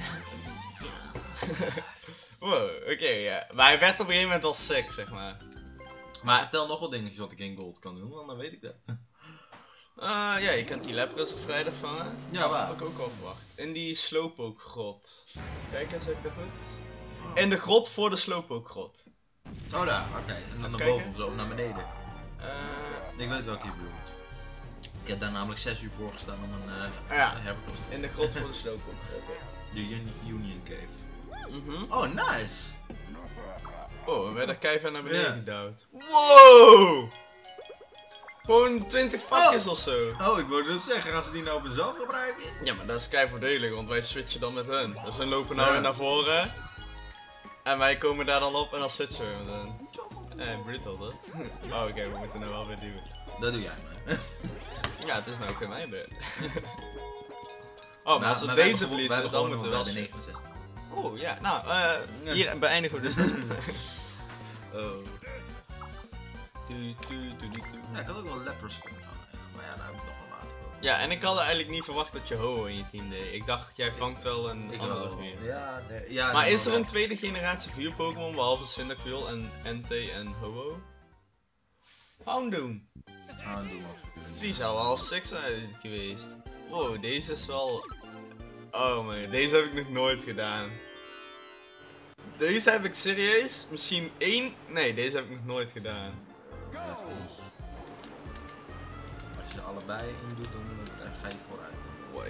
Wow, oké, okay, ja. Maar hij werd op een gegeven moment al sick, zeg maar. Maar vertel nog wat dingetjes wat ik in gold kan doen, want dan weet ik dat. Uh, ja, je kunt die lepers op vrijdag vangen. Ja, waar? Dat had ik ook al verwacht. In die Slowpoke grot. Kijk eens, zeg ik dat goed? In de grot voor de Slowpoke grot. Oh daar, oké. Okay. En dan Even naar boven kijken. of zo, of naar beneden. Uh, Ik weet welke je bedoelt. Ik heb daar namelijk zes uur voor gestaan om een uh, Ja. Heracross te in de grot voor de Slowpoke grot, ja. De Uni- Union Cave. Mhm. Oh, nice! Oh, we werden keihard naar beneden Ja. gedouwd. Wow! Gewoon twintig pakjes of zo. Oh, ik wilde dus zeggen, gaan ze die nou op hunzelf gebruiken? Ja, maar dat is kei voordelig, want wij switchen dan met hun. Dus hun lopen nou Ja. weer naar voren. En wij komen daar dan op en dan switchen we met hun. Eh, brutal toch? Oh, oké, we moeten nou wel weer duwen. Dat doe jij maar. Ja, het is nou ook in mijn beurt. Oh, maar Nou, als we maar wij deze hebben verliezen, gewoon- dan wij moeten we wel hebben switchen. negenenzestig. Oh ja, nou, eh hier beëindigen we dus. Oh. Du, du, du, du, du. Ja, ik had ook wel lepers kunnen gaan. Maar ja, nou heb ik nog wel later. Ja, en ik had eigenlijk niet verwacht dat je Ho in je team deed. Ik dacht, jij vangt wel een Ik andere wel. vuur. Ja, nee, ja, Maar die is er wel. een tweede generatie vuur Pokémon behalve Cyndaquil en Entei en Ho-Oh? Houndoom. Ah, doe wat we kunnen. Die zou wel sick zijn geweest. Wow, deze is wel... Oh man, deze heb ik nog nooit gedaan. Deze heb ik serieus, misschien één... Nee, deze heb ik nog nooit gedaan. Heftig. Als je ze allebei in doet, dan dan ga je vooruit. Wow.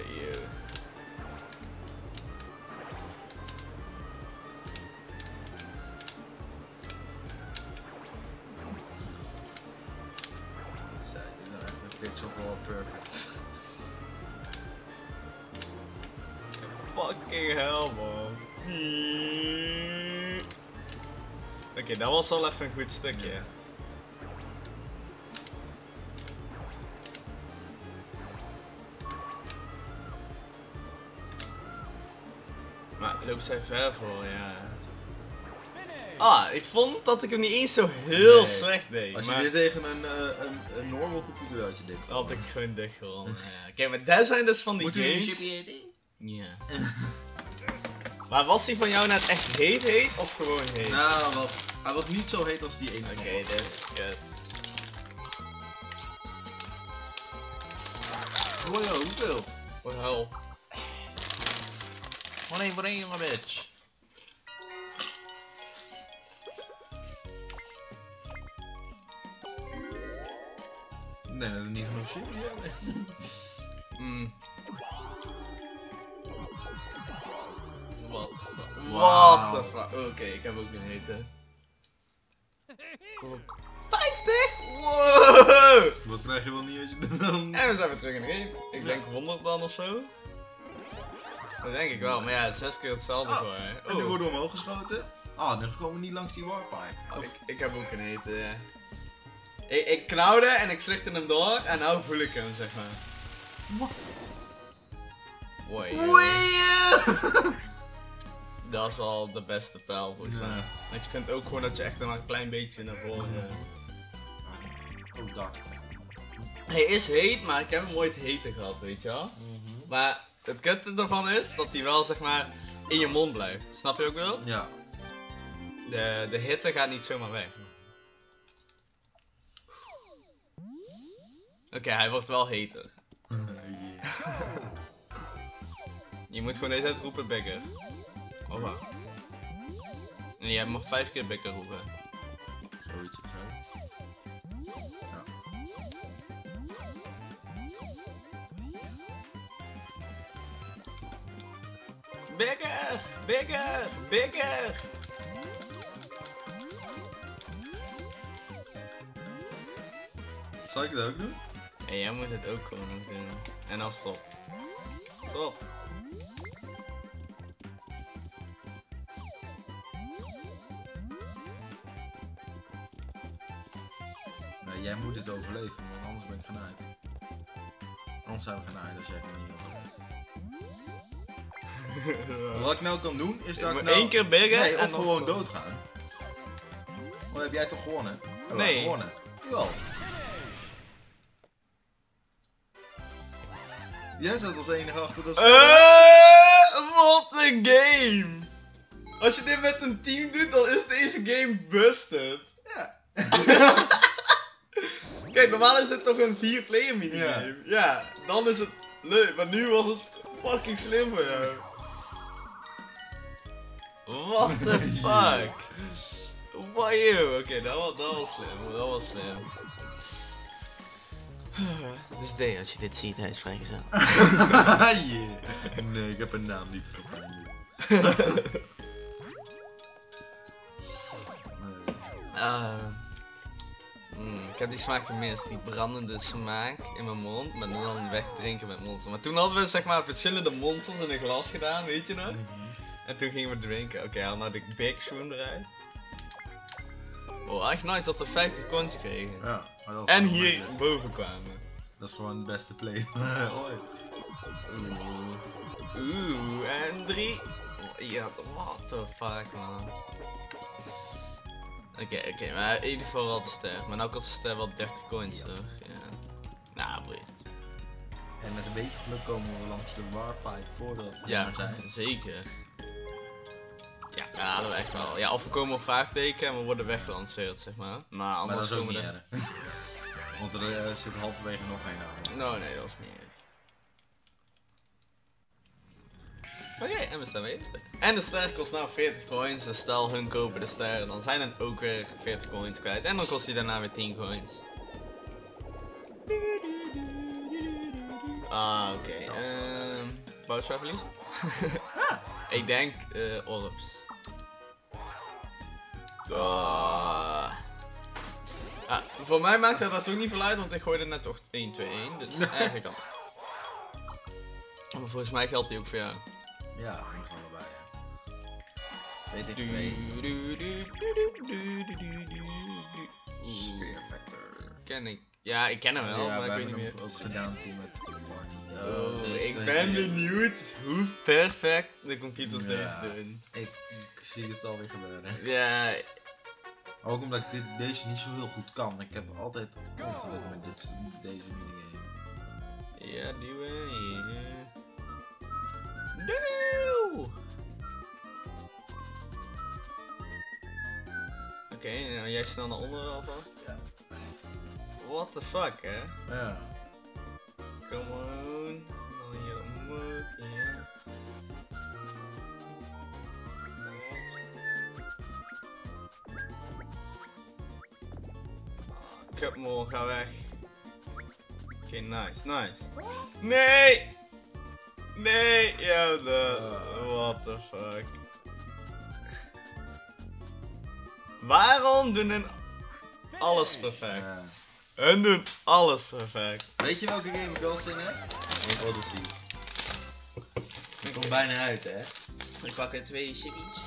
Dus ja, dit is echt een pixel wel perfect. Fucking hell man. Oké, okay, dat was wel even een goed stukje. Maar loopt zij ver voor, ja. Ah, ik vond dat ik hem niet eens zo heel Nee. slecht deed. Als je maar dit tegen een, uh, een, een normal computer had je dit. had ik gewoon dicht gewonnen. Ja. Oké, maar dat zijn dus van die Moeten we een games. chipje eten? Ja. Maar was die van jou net echt heet heet of gewoon heet? Nou, wat, hij was niet zo heet als die ene. Oké, okay, dit is kut. Oh ja, hoeveel? Oh hel. Gewoon één voor één, jonge bitch. Nee, dat is niet genoeg shit. Mm. What the fuck? Wauw. What the fuck? Oké, okay, ik heb ook een hete. Ook. vijftig? Wow! Wat krijg je wel niet als je dan... En we zijn weer terug in de game. Ik denk honderd dan of zo. Dat denk ik wel, maar ja, zes keer hetzelfde Oh, voor hè. En nu worden we omhoog geschoten. Ah, dan komen we niet langs die warpipe. Oh, ik, ik heb ook een hete, ja. Ik, ik knauwde en ik slichtte hem door en nou voel ik hem, zeg maar. Wat? Woi. Wee! Dat is wel de beste pijl volgens Ja. mij. Want je kunt ook gewoon dat je echt maar een klein beetje naar voren. Oh, dat. Hij is heet, maar ik heb hem ooit heter gehad, weet je wel. Maar het kutte ervan is dat hij wel zeg maar in je mond blijft. Snap je ook wel? Ja. De, de hitte gaat niet zomaar weg. Oké, okay, hij wordt wel heter. Je moet gewoon de hele tijd roepen bigger. Oh wow. En je mag vijf keer bigger roepen. Zoiets of zo. Ja. Bigger! Bigger! Bigger! Zal ik dat ook doen? En jij moet het ook gewoon doen. En dan stop. Stop. Nee, jij moet het overleven, want anders ben ik genaaid. Anders zijn we genaaid als jij het niet overleeft. Wat ik nou kan doen, is Je dat ik moet nou... één keer bigger Nee, en of dan gewoon stop. doodgaan. Oh, heb jij toch gewonnen? Oh, Nee. gewonnen. Jawel. Jij zat als enige achter dat Eh, wat een game! Als je dit met een team doet, dan is deze game busted. Ja. Kijk, normaal is het toch een vier player minigame. Ja. ja, dan is het leuk, maar nu was het fucking slim voor jou. What the fuck? Why you? Oké, okay, dat, was, dat was slim, dat was slim. Dus D, als je dit ziet, hij is vrijgezel. Yeah. Nee, ik heb een naam niet gevonden. Uh, mm, Oké, heb die smaak gemist, die brandende smaak in mijn mond, maar dan wegdrinken met monsters. Maar toen hadden we zeg maar verschillende monsters in een glas gedaan, weet je nog? En toen gingen we drinken. Oké, okay, haal nou de Big Spoon eruit. Oh, echt nice dat we vijftig coins kregen. Ja, maar dat en hier boven kwamen. Dat is gewoon de beste play. Ooit. Oeh. Oeh, en drie. Ja, what the fuck man. Oké, okay, oké, okay, maar in ieder geval wel de ster. Maar nou kost de ster wel dertig coins toch? Ja. Nou, boeien. En met een beetje geluk komen we langs de warpipe voordat we ja, er zijn. Zeker. Ja, dat halen we echt wel. Ja, of we komen op vraagteken en we worden weggelanceerd, zeg maar. Maar anders maar dat is ook komen niet we er... Want er uh, zit halverwege nog een aan. Nou, nee, dat is niet erg. Oké, okay, en we staan weer eerste. En de ster kost nou veertig coins, dus stel hun kopen de ster, dan zijn er ook weer veertig coins kwijt. En dan kost die daarna weer tien coins. Ah, oké. Okay. Ehm... Bounce verliezen? Ik denk uh, orbs. Oh. Ah, voor mij maakt dat ook niet veel uit, want ik gooide net toch één twee één, dus eigenlijk kan. Maar volgens mij geldt die ook voor jou. Ja, die gaan erbij, ja. Weet ik Du, twee. du, du, du, du, du, du, du. Sphere Factor. Ken ik. Ja, ik ken hem wel, ja, maar ik weet niet hem meer. ook gedaan toen met de party. Oh, dus ik denk ben benieuwd hoe perfect de computers Ja. deze doen. Ik, ik zie het alweer gebeuren. Ja, Ook omdat ik dit, deze niet zo heel goed kan. Ik heb altijd ongeluk met dit, deze minigame. ja, die we hier. Doe! Oké, okay, nou jij snel naar onder alvast. Ja. What the fuck, hè? Ja. Come on. Dan hier omhoog, ja. Cupmol, ga weg. Oké, okay, nice, nice. Nee! Nee! Yo, de... What the fuck. Waarom doen hun alles perfect? Ja. Hun doen alles perfect. Weet je welke game ik wel zin heb? In Odyssey. Die komt bijna uit, hè? Ik pak er twee chickies.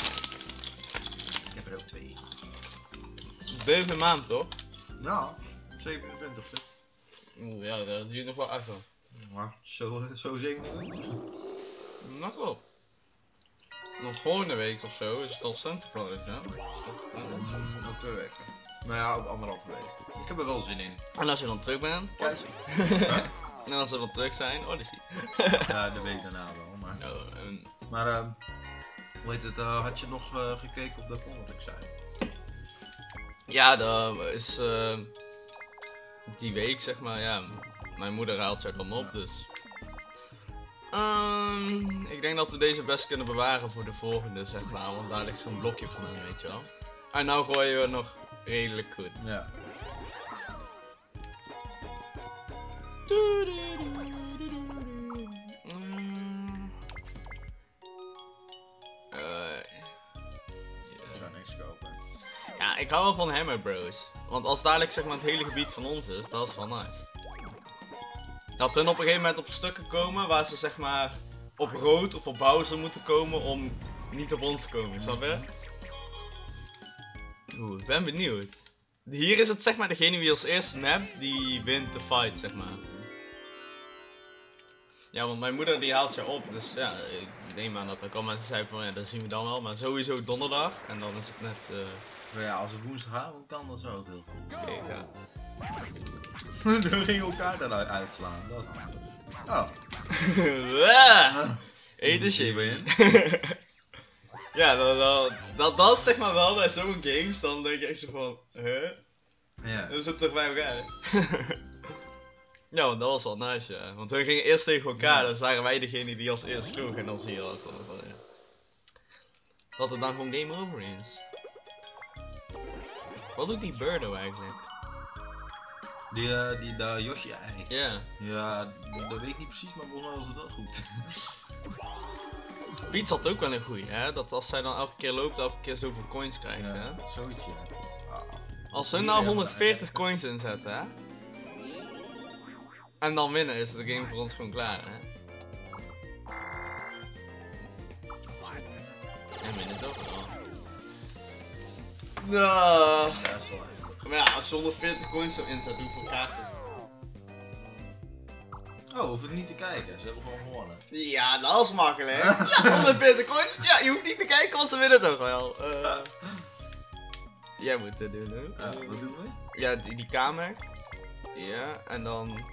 Ik heb er ook twee. Deze maand toch? Nou, zevenentwintig. Oeh ja, dat duurt nog wel achter. Maar zo, zo zevenentwintig. Nog wel. Nog volgende week of zo is het al Centerprise, hè? Mm, ook twee weken. Nou ja, op anderhalve week. Ik heb er wel zin in. En als je dan terug bent, Kijk. en als we dan terug zijn, Odyssey. Ja, de week daarna wel, maar... Oh, en... Maar, uh, hoe heet het, uh, had je nog uh, gekeken op dat kon wat ik zei? Ja, dat is uh, die week zeg maar, ja, mijn moeder haalt er dan op, ja. Dus... Um, ik denk dat we deze best kunnen bewaren voor de volgende zeg maar, want daar ligt zo'n blokje van in, weet je wel. En nou gooien we nog redelijk goed. Ja. Mm. Uh, Ik zou niks kopen. Ja, ik hou wel van Hammer Bros. Want als dadelijk zeg maar het hele gebied van ons is, dat is wel nice. Dat hun op een gegeven moment op stukken komen waar ze zeg maar op rood of op Bowser moeten komen om niet op ons te komen, snap je? Oeh, ik ben benieuwd. Hier is het zeg maar degene wie als eerste map, die wint de fight zeg maar. Ja, want mijn moeder die haalt je op, dus ja, ik neem aan dat dat kan, maar ze zei van ja, dat zien we dan wel, maar sowieso donderdag en dan is het net... Uh... Maar ja, als het woensdagavond kan, dan zou het heel goed. Oké, okay, ga. Dan gingen elkaar eruit uitslaan, dat is oh. Eet een shit in. Ja, dat, dat, dat, dat is zeg maar wel bij zo'n games, dan denk je echt zo van, huh? Ja. Dan zit toch bij elkaar. Ja, want dat was wel nice, ja. Want we gingen eerst tegen elkaar, ja. Dus waren wij degene die als eerst sloeg en dan zie je dat gewoon van, ja. Dat het dan gewoon game over is. Wat doet die Birdo eigenlijk? Die, uh, die daar Yoshi eigenlijk. Ja. Ja, dat weet ik niet precies, maar volgens mij was het wel goed. Piet had ook wel een goeie, hè? Dat als zij dan elke keer loopt, elke keer zoveel coins krijgt, ja, hè? Zoiets, ja. Ah. Als we nou honderdveertig coins inzetten, hè? En dan winnen, is de game voor ons gewoon klaar, hè? En winnen toch wel. Nou. Ja, dat is wel heftig. Maar ja, als je honderdveertig coins zo inzet, hoeveel kaarten? Oh, hoef het niet te kijken, ze hebben gewoon gewonnen. Ja, dat is makkelijk. Ja, honderdveertig coins. Ja, je hoeft niet te kijken, want ze winnen toch wel. Uh, jij moet het doen, hè? Ja, wat doen we? Ja, die, die kamer. Ja, en dan...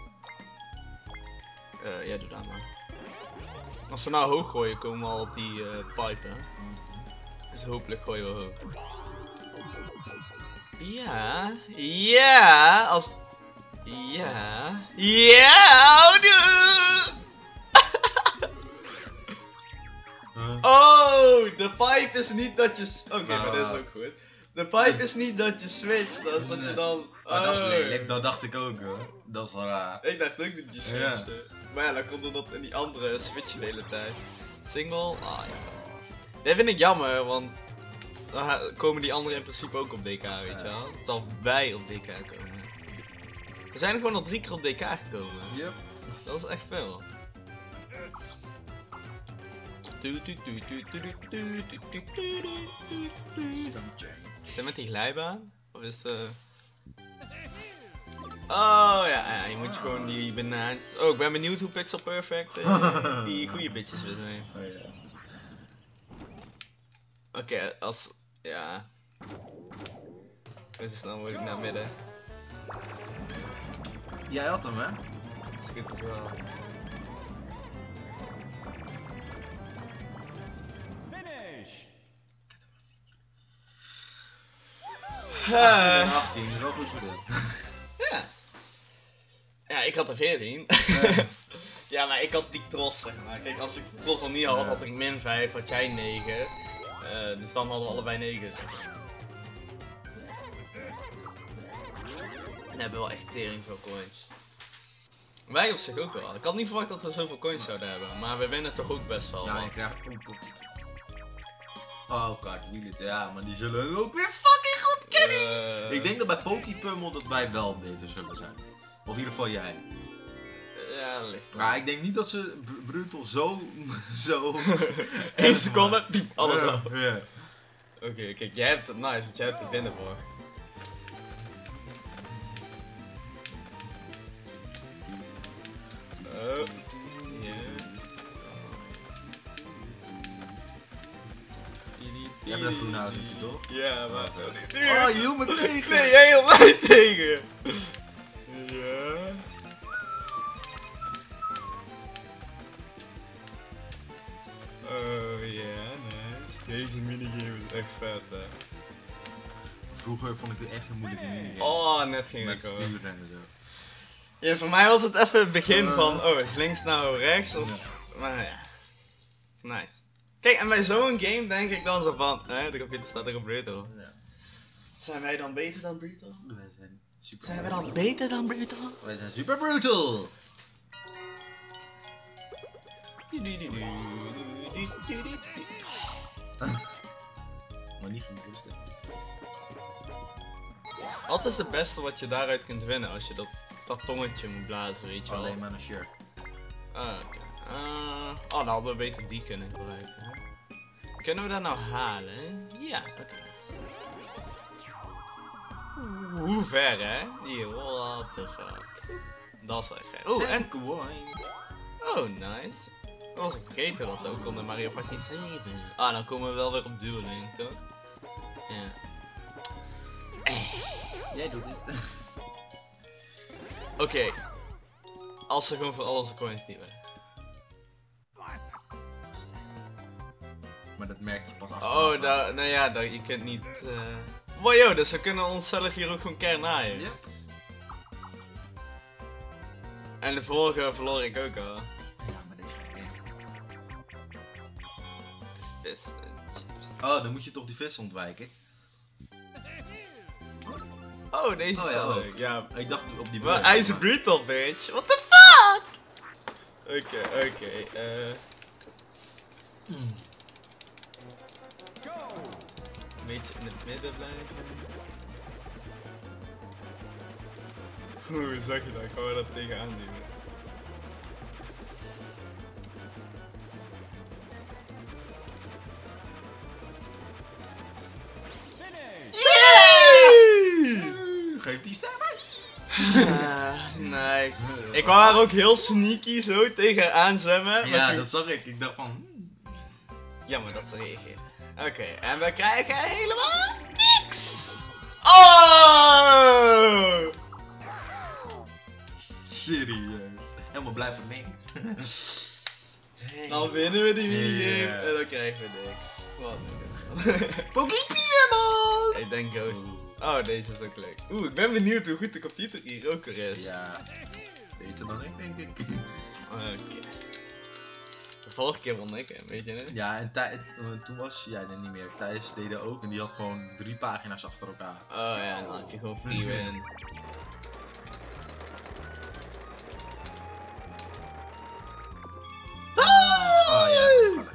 Uh, jij doet dat maar. Als we nou hoog gooien, komen we al op die uh, pipe, hè? Dus hopelijk gooien we hoog. Ja, ja, als... Ja, ja, oh, Huh? oh, de pipe is niet dat je... Oké, okay, Nou, maar dat is ook goed. De pipe is niet dat je switcht, dat is dat je dan... Oh, dat is oh. lelijk, dat dacht ik ook hoor. Dat is raar. Ik dacht ook dat je switchte. Ja. Maar ja, dan komt er dat in die andere switchen de hele tijd. Single? Ah ja. Dat vind ik jammer, want dan komen die anderen in principe ook op D K, weet je wel. Het zal wij op D K komen. We zijn er gewoon al drie keer op D K gekomen. Yep. Dat is echt veel. Is dat met die glijbaan? Of is uh... Oh ja, ja, je moet gewoon die banaantjes. Oh, ik ben benieuwd hoe Pixel Perfect uh, die goede bitches wil zijn. Oh, ja. Oké, okay, als... ja... Dus snel moet ik naar midden. Jij had hem, hè? Dat is goed wel. Finish! Uh, achttien, is wel goed voor dit. Ja. Ja, ik had er veertien. Ja. Ja, maar ik had die tros, zeg maar. Kijk, als ik de tros al niet had, had ik min vijf, had jij negen. Uh, dus dan hadden we allebei negen, zeg maar. We hebben wel echt tering veel coins. Wij op zich ook wel. Ik had niet verwacht dat we zoveel coins zouden hebben, maar we winnen toch ook best wel. Ja, man. je krijgt ook op. Oh, kaartwielen, ja, maar die zullen ook weer fucking goed kennen. Uh, Ik denk dat bij Poképummel dat wij wel beter zullen zijn. Of in ieder geval jij. Ja, dat ligt er. Maar ik denk niet dat ze Br Brutal zo. zo. één seconde, diep, alles Ja, af. ja. Oké, okay, kijk, jij hebt het nice, want jij hebt het binnen voor. Oh, ja. Jij bent een groene auto, toch? Ja, maar... Oh, je hield me tegen! Nee, jij hield mij tegen! Ja... Oh ja, nice. Deze minigame is echt vet, hè. Vroeger vond ik dit echt een moeilijke minigame. Oh, net ging Met ik ook. sturen en zo. Ja, voor mij was het even het begin Uh. van, oh, is links nou rechts? Of... Ja. Maar ja. Nice. Kijk, en bij zo'n game denk ik dan zo van, hè, de computer staat er op Brutal. Ja. Zijn wij dan beter dan Brutal? Wij zijn super Zijn wij dan beter dan Brutal? Wij zijn super brutal! Maar niet van de rustig. Wat is het beste wat je daaruit kunt winnen als je dat, dat tongetje moet blazen, weet je wel? Alleen maar een shirt. Ah, oké. Uh, oh, dan hadden we beter die kunnen gebruiken. Hè? Kunnen we dat nou halen? Ja, oké. Okay. Hoe ver, hè? Hier, what the fuck. Dat is wel echt ver. Oeh, en... Oh, nice. Dat was ik vergeten dat ook onder Mario Party zeven. Ah, dan komen we wel weer op Duel Link, toch? Ja. Eh. Jij doet het. Oké. Okay. Als we gewoon voor al onze coins nieuwen. Maar dat merk je pas af. Oh, da nou ja, da je kunt niet... Uh... Wow, yo, dus we kunnen onszelf hier ook gewoon keer naaien. Yep. En de vorige verloor ik ook al. Ja, maar deze ga ik winnen. Vis en chips. Oh, dan moet je toch die vis ontwijken. Oh, deze Oh, is ja, wel ook. leuk. Ja. Ik dacht op die Maar brug, hij is een maar- brutal bitch. What the fuck? Oké, okay, oké. Okay, uh... Hmm. Een beetje in het midden blijven. Hoe zeg je dat? Ik kan we dat tegenaan nemen. Geef die stem maar. Ah, nice. Ik wou haar ook heel sneaky zo tegen haar aanzwemmen. Ja, toen... dat zag ik. Ik dacht van... Hmm. Jammer dat ze reageert. Oké, okay, en we krijgen helemaal niks! Oh! Serieus. Helemaal blij van niks. Dan winnen we die minigame Yeah. en dan krijgen we niks. Wat nu? Pokémon! Ik denk Ghost. Oh, deze is ook leuk. Oeh, ik ben benieuwd hoe goed de computer hier ook weer is. Ja. Beter dan ik, denk ik. Oké. Okay. De vorige keer won ik hem, weet je het? Ja, en Thij- uh, toen was jij er niet meer. Thijs deed er ook en die had gewoon drie pagina's achter elkaar. Oh ja, dan heb je gewoon free win. Oh ja, gevaarlijk.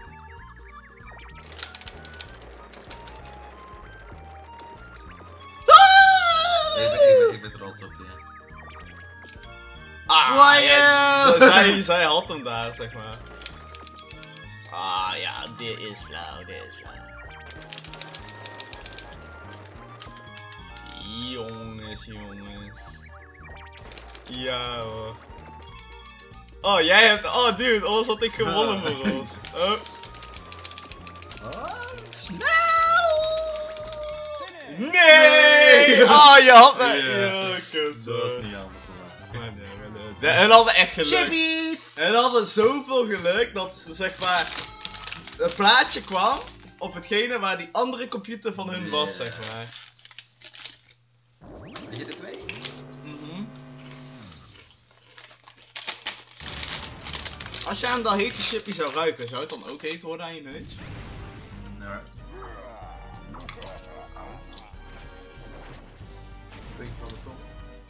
Ik ben, ik ben, ik ben trots op je. Ah, ja, zij, zij had hem daar, zeg maar. Ah ja, dit is flauw, dit is flauw. Jongens, jongens. Ja hoor. Oh, jij hebt... Oh dude, anders had ik gewonnen voor ons. Oh. Oh, Nee! Oh, je had me... Ja. Ja, kut. dat was niet handig voor mij. Nee, nee, nee, nee. En hadden echt geluk. Chippies! En hadden zoveel geluk dat ze zeg maar het plaatje kwam op hetgene waar die andere computer van hun was, zeg maar. Weet je de twee? Mhm. Als je aan dat hete chipje zou ruiken, zou het dan ook heet worden aan je neus? Nee. Pink van de top.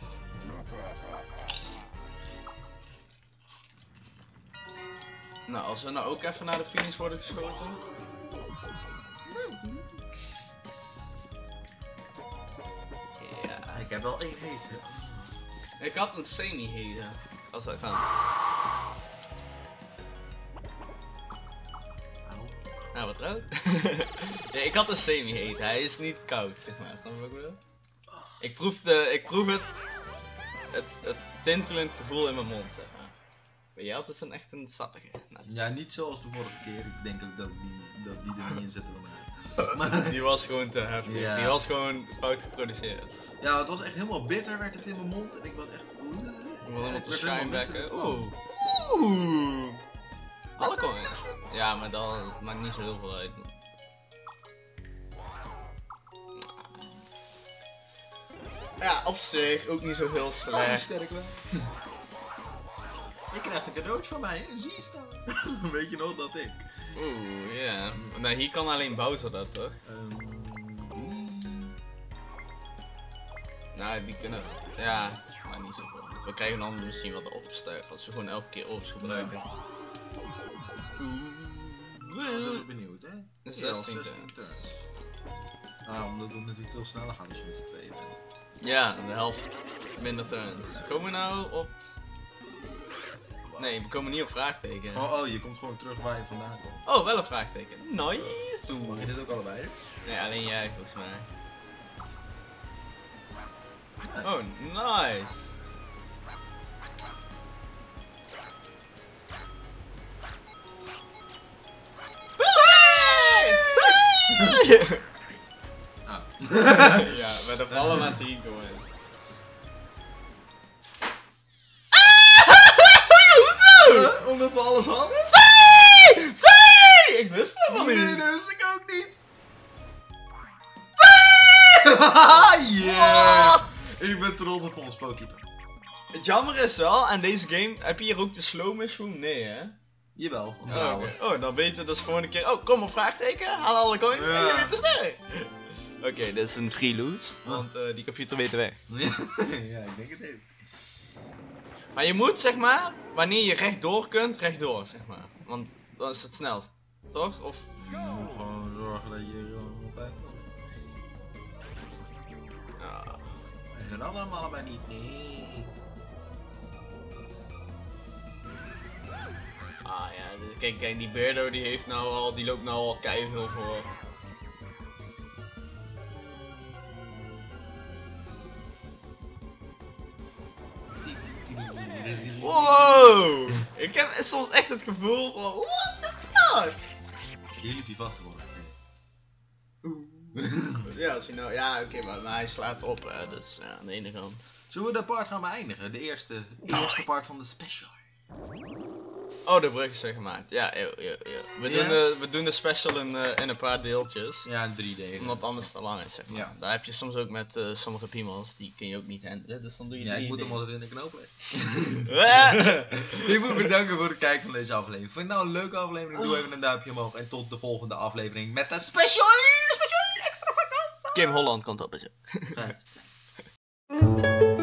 Nou, als we nou ook even naar de finish worden geschoten. Ja, Ik heb wel één heet, hè. ik had een semi-hete. Als dat kan. Nou, wat rood. Ja, ik had een semi-hete, hij is niet koud, zeg maar. Snap je wat ik bedoel? Ik proef, de, ik proef het, het, het tintelend gevoel in mijn mond, zeg maar. Maar jij had dus een echt een sappige. Nou, Ja, niet zoals de vorige keer. Ik denk ook dat die, dat die er niet in zitten bij mij. Maar die was gewoon te heftig. Ja. Die was gewoon fout geproduceerd. ja, het was echt helemaal bitter, werd het in mijn mond. En ik was echt... Ik wil helemaal Ik te werd helemaal shinebacken. misselijk. Oeh. Oeh. Alle coins. Ja, maar dan het maakt niet zo heel veel uit. Ja, op zich ook niet zo heel Oh, slecht. sterk wel. Je krijgt een cadeautje van mij, hè? Zie je staan. Weet je nog dat ik? Oeh, ja. Nou, hier kan alleen Bowser dat, toch? Um, Nou, die kunnen... Ja, maar niet zoveel. We krijgen dan misschien wat opsterk als we gewoon elke keer orbs gebruiken. ik ben benieuwd, hè? De Hier al zestien zestien turns. turns. Ah, omdat het natuurlijk veel sneller gaat als je met z'n tweeën bent. Ja, de helft minder turns. Komen we nou op... Nee, we komen niet op vraagteken. Oh, oh, je komt gewoon terug waar je vandaan komt. Oh, wel een vraagteken. Nice! Mag je dit ook allebei doen? Nee, alleen jij volgens mij. Oh, nice! Ah. Ja, we hebben allemaal tien coins. Huh? Omdat we alles hadden? Zee! Zee! Ik wist het helemaal Nee, niet. dat wist ik ook niet. Zee! Yeah! Ik ben trots op ons Pokémon. Het jammer is wel, aan deze game, heb je hier ook de slow mushroom? Nee hè? Jawel. Oh, oké. Oh, dan weten we dus gewoon een keer. Oh, kom op, vraagteken, haal alle coins en je Ja. bent te sterk. Oké, okay, dit is een free loot, want uh, die computer weet de weg. Ja, ik denk het even. Maar je moet zeg maar, wanneer je rechtdoor kunt, rechtdoor zeg maar. Want dan is het snelst, toch? Of... Je moet gewoon zorgen dat je gewoon op tijd komt. Ja. En ze dan allemaal allebei niet. Nee. kijk, kijk, die Beardo die heeft nou al, die loopt nou al keiveel voor. Wow! Ik heb soms echt het gevoel van, what the fuck? Hier liep hij vast worden. Ja, als hij nou, ja oké, okay, maar, maar hij slaat op, hè, dus ja, aan de ene kant. Zullen we de part gaan beëindigen? De eerste, de eerste part van de special. Oh, de brug is er gemaakt. Ja, ja, ja, ja. We, Ja? Doen de, we doen de special in, uh, in een paar deeltjes. Ja, in drie delen. Omdat anders te lang is, zeg maar. Ja. Daar heb je soms ook met uh, sommige piemels, die kun je ook niet handelen, dus dan doe je Ja, drie ik moet hem dingen. altijd in de knoop leggen. Ik moet bedanken voor het kijken van deze aflevering. Vond je nou een leuke aflevering? Doe even een duimpje omhoog. En tot de volgende aflevering met de special, special extravaganza. Kim Holland komt op, is het. Gaat het zijn.